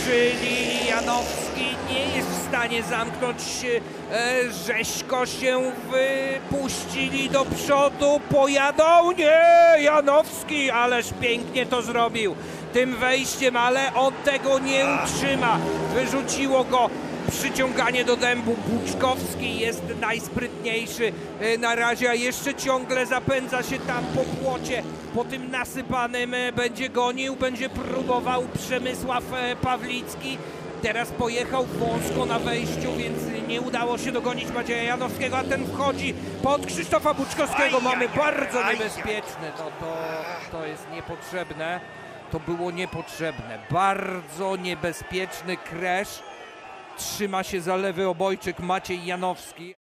czyli Janowski nie jest w stanie zamknąć. Rzeźko się wypuścili do przodu, pojadą, nie, Janowski, ależ pięknie to zrobił tym wejściem, ale on tego nie utrzyma, wyrzuciło go. Przyciąganie do dębu, Buczkowski jest najsprytniejszy na razie, a jeszcze ciągle zapędza się tam po płocie, po tym nasypanym, będzie gonił, będzie próbował Przemysław Pawlicki. Teraz pojechał wąsko na wejściu, więc nie udało się dogonić Macieja Janowskiego, a ten wchodzi pod Krzysztofa Buczkowskiego. Mamy bardzo niebezpieczne, to jest niepotrzebne, to było niepotrzebne, bardzo niebezpieczny crash. Trzyma się za lewy obojczyk Maciej Janowski.